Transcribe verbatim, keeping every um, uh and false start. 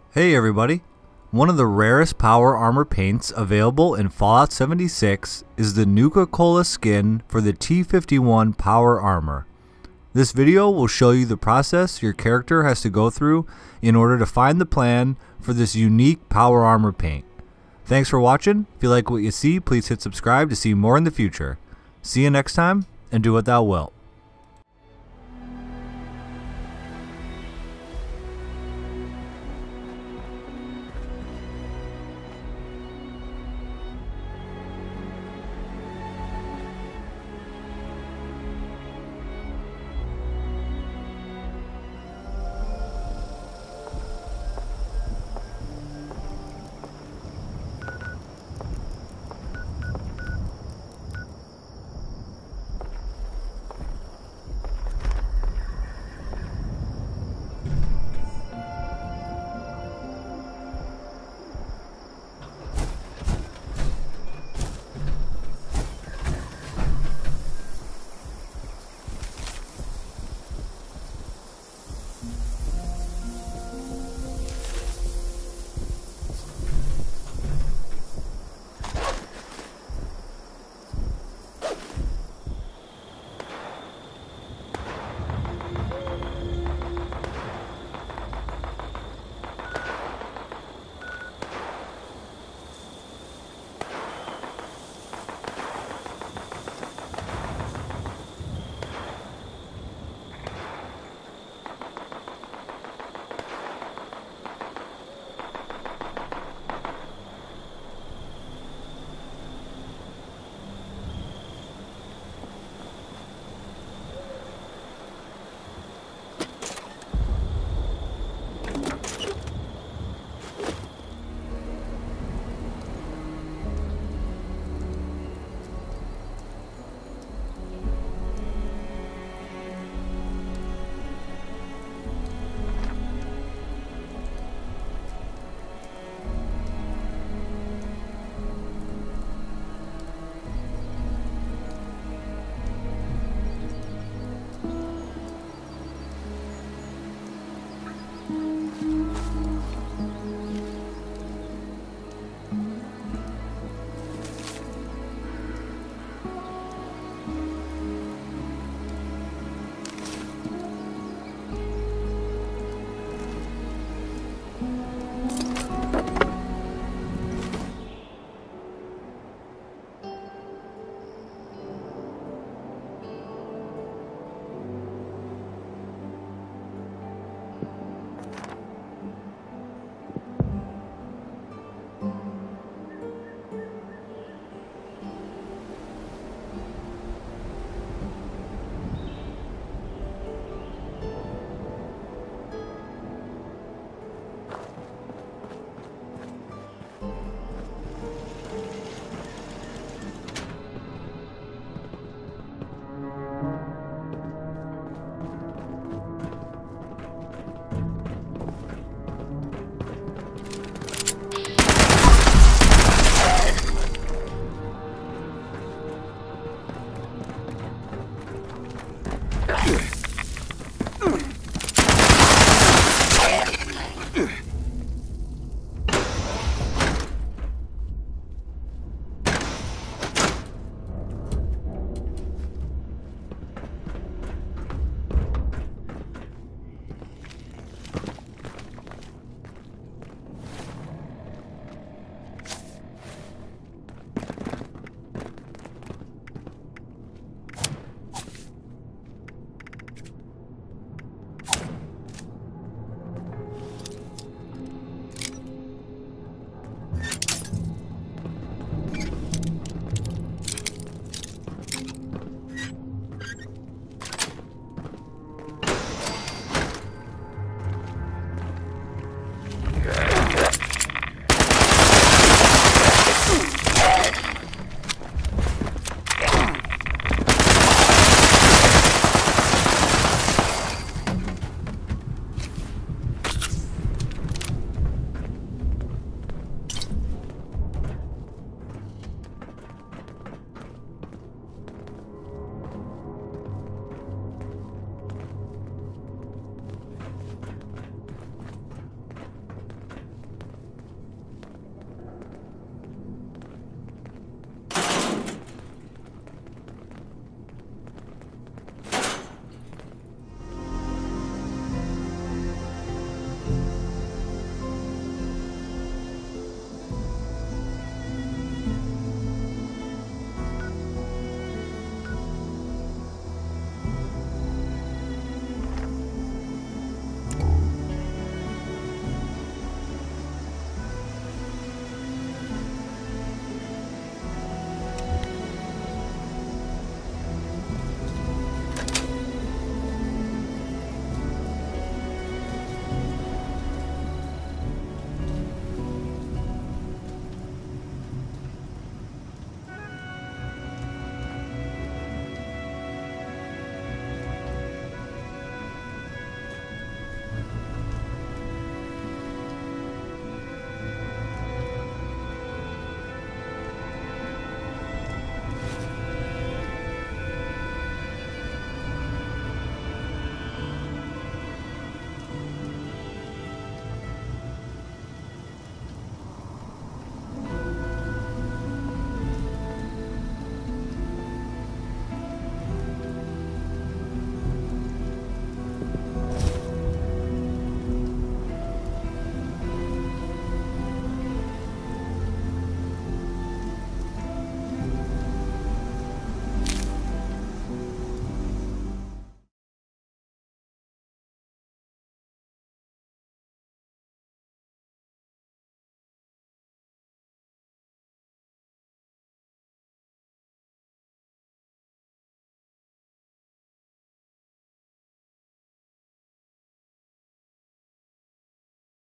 Hey everybody! One of the rarest power armor paints available in Fallout seventy-six is the Nuka-Cola skin for the T fifty-one power armor. This video will show you the process your character has to go through in order to find the plan for this unique power armor paint. Thanks for watching. If you like what you see, please hit subscribe to see more in the future. See you next time, and do what thou wilt.